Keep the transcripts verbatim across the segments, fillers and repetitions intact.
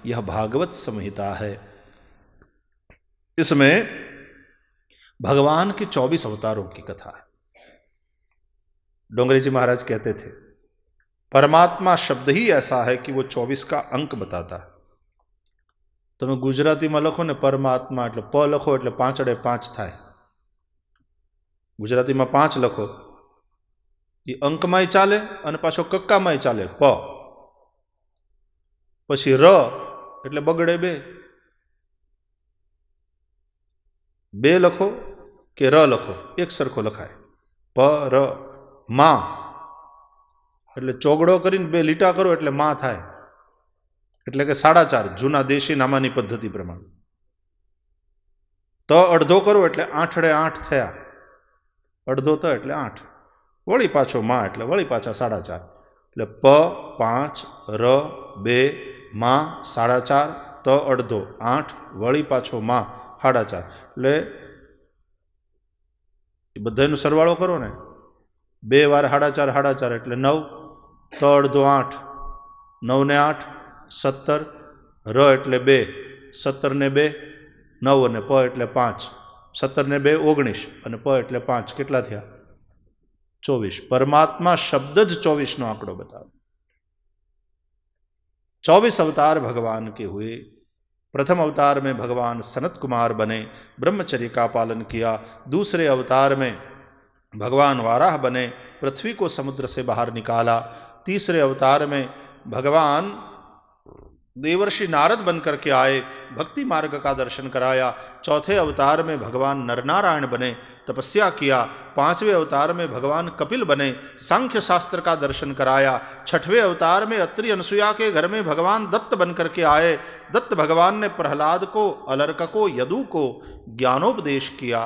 यह भागवत संहिता है। इसमें भगवान के चौबीस अवतारों की कथा है। डोंगरे जी महाराज कहते थे परमात्मा शब्द ही ऐसा है कि वो चौबीस का अंक बताता है। તમે ગુજરાતીમાં લખો ને પરમાત્મા એટલે પ લખો એટલે પાંચડે પાંચ થાય। ગુજરાતીમાં પાંચ લખો એ અંકમાંય ચાલે અને પાછો કક્કામાંય ચાલે પ, પછી ર એટલે બગડે બે, બે લખો કે ર લખો એક સરખો લખાય। પ ર માં એટલે ચોગડો કરીને બે લીટા કરો એટલે માં થાય, એટલે કે સાડા ચાર જૂના દેશી નામાની પદ્ધતિ પ્રમાણે। ત અડધો કરો એટલે આઠડે આઠ થયા, અડધો ત એટલે આઠ, વળી પાછો માં એટલે વળી પાછા સાડા ચાર, એટલે પ પાંચ ર બે માં સાડા ચાર ત અડધો આઠ વળી પાછો માં સાડા ચાર, એટલે એ બધાનો સરવાળો કરો ને બે વાર સાડા ચાર સાડા ચાર એટલે નવ, ત અડધો આઠ, નવ ને આઠ સત્તર, ર એટલે બે, સત્તર ને બે નવ અને પ એટલે પાંચ, સત્તર ને બે ઓગણીસ અને પ એટલે પાંચ, કેટલા થયા चौबीस। परमात्मा शब्द ज चौबीस नो आंकड़ो बताओ। चौबीस अवतार भगवान के हुए। प्रथम अवतार में भगवान सनत कुमार बने, ब्रह्मचर्य का पालन किया। दूसरे अवतार में भगवान वाराह बने, पृथ्वी को समुद्र से बाहर निकाला। तीसरे अवतार में भगवान देवर्षि नारद बन करके आए, भक्ति मार्ग का दर्शन कराया। चौथे अवतार में भगवान नरनारायण बने, तपस्या किया। पांचवें अवतार में भगवान कपिल बने, सांख्य शास्त्र का दर्शन कराया। छठवें अवतार में अत्रि अनसुया के घर में भगवान दत्त बन करके आए। दत्त भगवान ने प्रहलाद को, अलर्क को, यदु को ज्ञानोपदेश किया।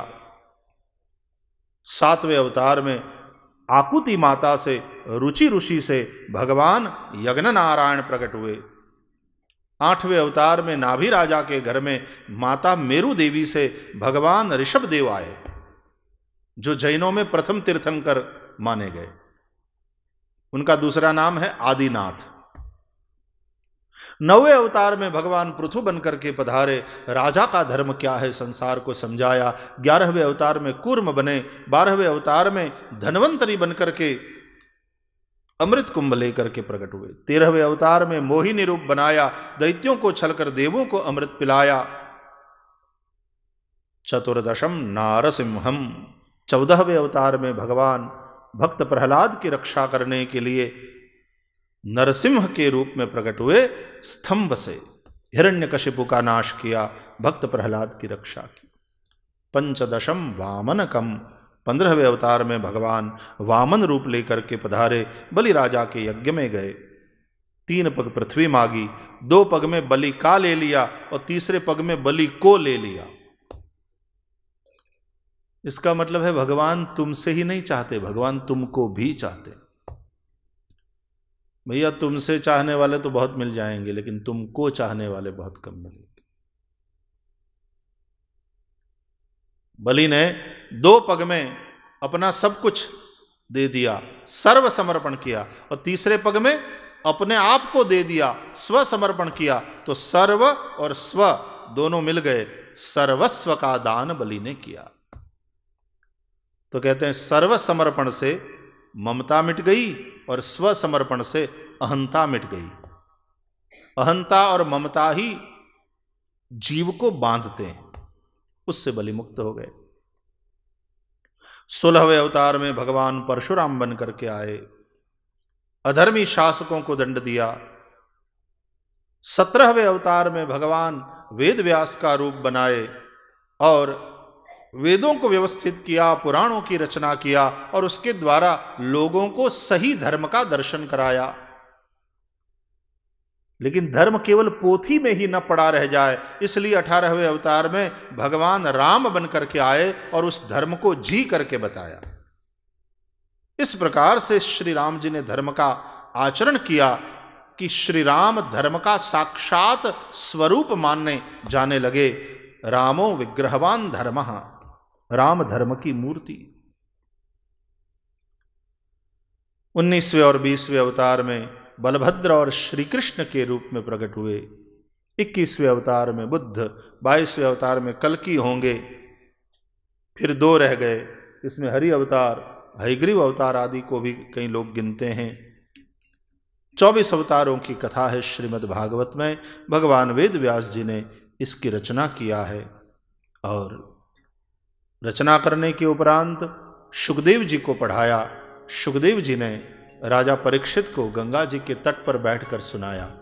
सातवें अवतार में आकुति माता से, रुचि ऋषि से भगवान यज्ञ नारायण प्रकट हुए। आठवें अवतार में नाभि राजा के घर में माता मेरु देवी से भगवान ऋषभ देव आए, जो जैनों में प्रथम तीर्थंकर माने गए। उनका दूसरा नाम है आदिनाथ। नौवें अवतार में भगवान पृथु बनकर के पधारे, राजा का धर्म क्या है संसार को समझाया। ग्यारहवें अवतार में कूर्म बने। बारहवें अवतार में धनवंतरी बनकर के अमृत कुंभ लेकर के प्रकट हुए। तेरहवें अवतार में मोहिनी रूप बनाया, दैत्यों को छलकर देवों को अमृत पिलाया। चतुर्दशम नारसिंहम। चौदहवें अवतार में भगवान भक्त प्रहलाद की रक्षा करने के लिए नरसिंह के रूप में प्रकट हुए। स्तंभ से हिरण्यकशिपु का नाश किया, भक्त प्रहलाद की रक्षा की। पंचदशम वामनकम। पंद्रहवें अवतार में भगवान वामन रूप लेकर के पधारे, बलि राजा के यज्ञ में गए। तीन पग पृथ्वी मांगी, दो पग में बलि का ले लिया और तीसरे पग में बलि को ले लिया। इसका मतलब है भगवान तुमसे ही नहीं चाहते, भगवान तुमको भी चाहते। भैया तुमसे चाहने वाले तो बहुत मिल जाएंगे, लेकिन तुमको चाहने वाले बहुत कम मिलेंगे। बलि ने दो पग में अपना सब कुछ दे दिया, सर्व समर्पण किया, और तीसरे पग में अपने आप को दे दिया, स्व समर्पण किया। तो सर्व और स्व दोनों मिल गए, सर्वस्व का दान बलि ने किया। तो कहते हैं सर्व समर्पण से ममता मिट गई और स्व समर्पण से अहंता मिट गई। अहंता और ममता ही जीव को बांधते हैं, उससे बलि मुक्त हो गए। सोलहवें अवतार में भगवान परशुराम बन करके आए, अधर्मी शासकों को दंड दिया। सत्रहवें अवतार में भगवान वेद व्यास का रूप बनाए और वेदों को व्यवस्थित किया, पुराणों की रचना किया और उसके द्वारा लोगों को सही धर्म का दर्शन कराया। लेकिन धर्म केवल पोथी में ही न पड़ा रह जाए, इसलिए अठारहवें अवतार में भगवान राम बन करके आए और उस धर्म को जी करके बताया। इस प्रकार से श्री राम जी ने धर्म का आचरण किया कि श्री राम धर्म का साक्षात स्वरूप मानने जाने लगे। रामो विग्रहवान धर्मः, राम धर्म की मूर्ति। उन्नीसवें और बीसवें अवतार में बलभद्र और श्री कृष्ण के रूप में प्रकट हुए। इक्कीसवें अवतार में बुद्ध, बाईसवें अवतार में कल्कि होंगे, फिर दो रह गए, इसमें हरि अवतार, हयग्रीव अवतार आदि को भी कई लोग गिनते हैं। चौबीस अवतारों की कथा है श्रीमद् भागवत में। भगवान वेद व्यास जी ने इसकी रचना किया है और रचना करने के उपरांत शुकदेव जी को पढ़ाया। शुकदेव जी ने राजा परीक्षित को गंगा जी के तट पर बैठकर सुनाया।